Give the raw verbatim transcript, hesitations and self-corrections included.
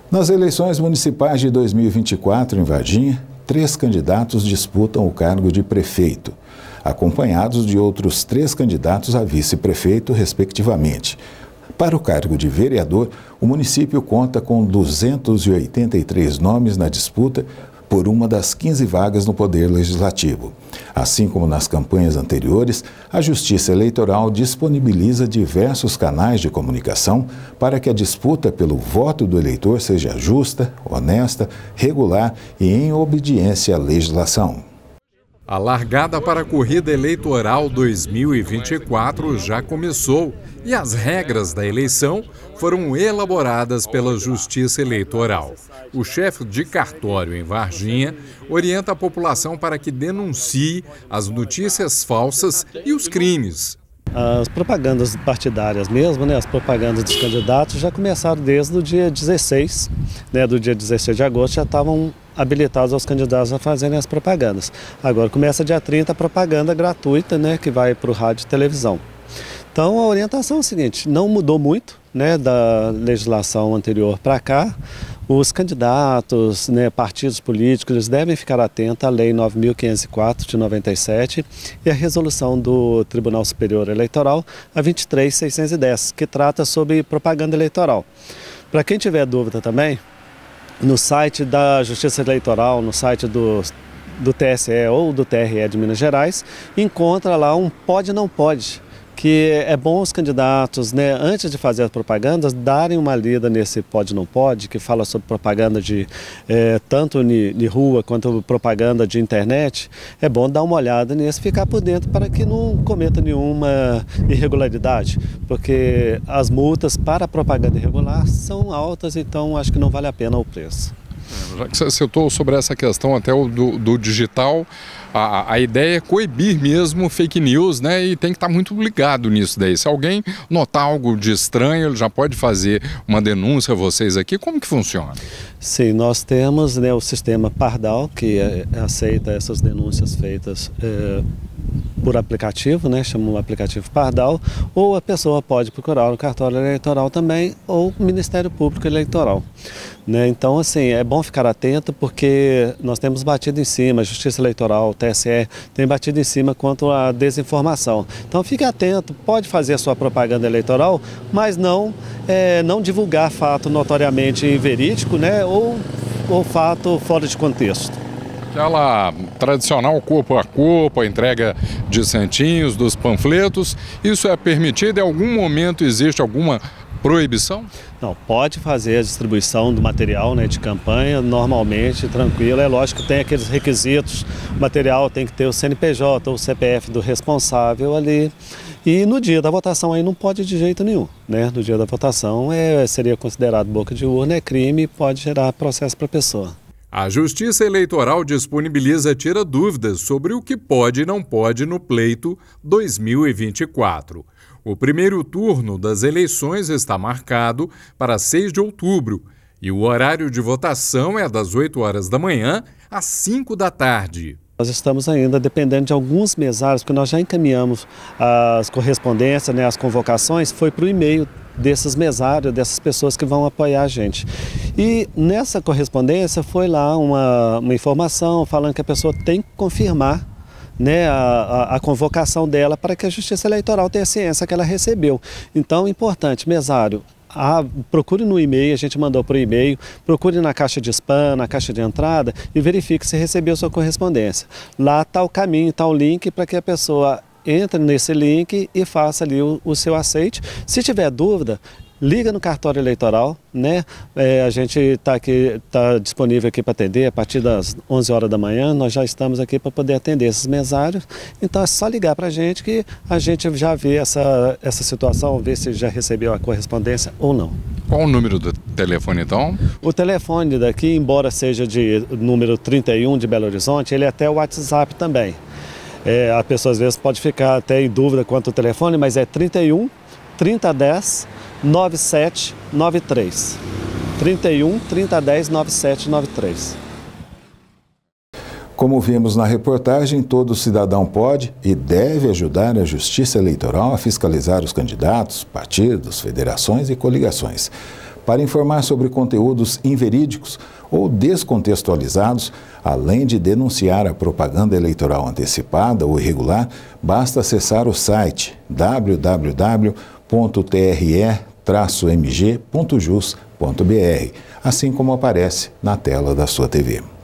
Nas eleições municipais de dois mil e vinte e quatro, em Varginha, três candidatos disputam o cargo de prefeito, acompanhados de outros três candidatos a vice-prefeito, respectivamente. Para o cargo de vereador, o município conta com duzentos e oitenta e três nomes na disputa por uma das quinze vagas no Poder Legislativo. Assim como nas campanhas anteriores, a Justiça Eleitoral disponibiliza diversos canais de comunicação para que a disputa pelo voto do eleitor seja justa, honesta, regular e em obediência à legislação. A largada para a corrida eleitoral dois mil e vinte e quatro já começou e as regras da eleição foram elaboradas pela Justiça Eleitoral. O chefe de cartório em Varginha orienta a população para que denuncie as notícias falsas e os crimes. As propagandas partidárias mesmo, né, as propagandas dos candidatos já começaram desde o dia dezesseis, né, do dia dezesseis de agosto já estavam habilitados aos candidatos a fazerem as propagandas. Agora começa dia trinta a propaganda gratuita, né, que vai para o rádio e televisão. Então a orientação é a seguinte, não mudou muito, né, da legislação anterior para cá. Os candidatos, né, partidos políticos, eles devem ficar atentos à Lei nove mil quinhentos e quatro de noventa e sete e à resolução do Tribunal Superior Eleitoral, a vinte e três mil seiscentos e dez, que trata sobre propaganda eleitoral. Para quem tiver dúvida também, no site da Justiça Eleitoral, no site do, do T S E ou do T R E de Minas Gerais, encontra lá um pode não pode, que é bom os candidatos, né, antes de fazer as propagandas, darem uma lida nesse pode não pode, que fala sobre propaganda de é, tanto de rua quanto propaganda de internet. É bom dar uma olhada nisso, ficar por dentro para que não cometa nenhuma irregularidade, porque as multas para propaganda irregular são altas, então acho que não vale a pena o preço. Já que você citou sobre essa questão até o do, do digital, a, a ideia é coibir mesmo fake news, né? E tem que estar muito ligado nisso daí. Se alguém notar algo de estranho, ele já pode fazer uma denúncia a vocês aqui. Como que funciona? Sim, nós temos, né, o sistema Pardal, que é, aceita essas denúncias feitas é, por aplicativo, né, chama o aplicativo Pardal, ou a pessoa pode procurar o cartório eleitoral também, ou o Ministério Público Eleitoral. Né? Então, assim, é bom ficar atento porque nós temos batido em cima, a Justiça Eleitoral, o T S E, tem batido em cima quanto à desinformação. Então, fique atento, pode fazer a sua propaganda eleitoral, mas não, é, não divulgar fato notoriamente inverídico, né, ou, ou fato fora de contexto. Aquela tradicional corpo a corpo, a entrega de santinhos, dos panfletos, isso é permitido? Em algum momento existe alguma proibição? Não, pode fazer a distribuição do material, né, de campanha, normalmente, tranquilo. É lógico que tem aqueles requisitos, o material tem que ter o C N P J ou o C P F do responsável ali. E no dia da votação aí não pode de jeito nenhum, né? No dia da votação é, seria considerado boca de urna, é crime e pode gerar processo para a pessoa. A Justiça Eleitoral disponibiliza tira dúvidas sobre o que pode e não pode no pleito dois mil e vinte e quatro. O primeiro turno das eleições está marcado para seis de outubro e o horário de votação é das oito horas da manhã às cinco da tarde. Nós estamos ainda dependendo de alguns mesários, porque nós já encaminhamos as correspondências, né, as convocações, foi para o e-mail desses mesários, dessas pessoas que vão apoiar a gente. E nessa correspondência foi lá uma, uma informação falando que a pessoa tem que confirmar, né, a, a, a convocação dela para que a Justiça Eleitoral tenha ciência que ela recebeu. Então, importante, mesário, a, procure no e-mail, a gente mandou por e-mail, procure na caixa de spam, na caixa de entrada e verifique se recebeu sua correspondência. Lá está o caminho, está o link para que a pessoa entre nesse link e faça ali o, o seu aceite. Se tiver dúvida, liga no cartório eleitoral, né? É, a gente está aqui, tá disponível aqui para atender a partir das onze horas da manhã. Nós já estamos aqui para poder atender esses mesários. Então é só ligar para a gente que a gente já vê essa, essa situação, ver se já recebeu a correspondência ou não. Qual o número do telefone então? O telefone daqui, embora seja de número trinta e um de Belo Horizonte, ele é até o WhatsApp também. É, a pessoa às vezes pode ficar até em dúvida quanto ao telefone, mas é trinta e um, trinta, dez, nove sete nove três. trinta e um, trinta, dez, nove sete nove três. Como vimos na reportagem, todo cidadão pode e deve ajudar a Justiça Eleitoral a fiscalizar os candidatos, partidos, federações e coligações. Para informar sobre conteúdos inverídicos ou descontextualizados, além de denunciar a propaganda eleitoral antecipada ou irregular, basta acessar o site w w w ponto t r e traço m g ponto jus ponto b r, assim como aparece na tela da sua T V.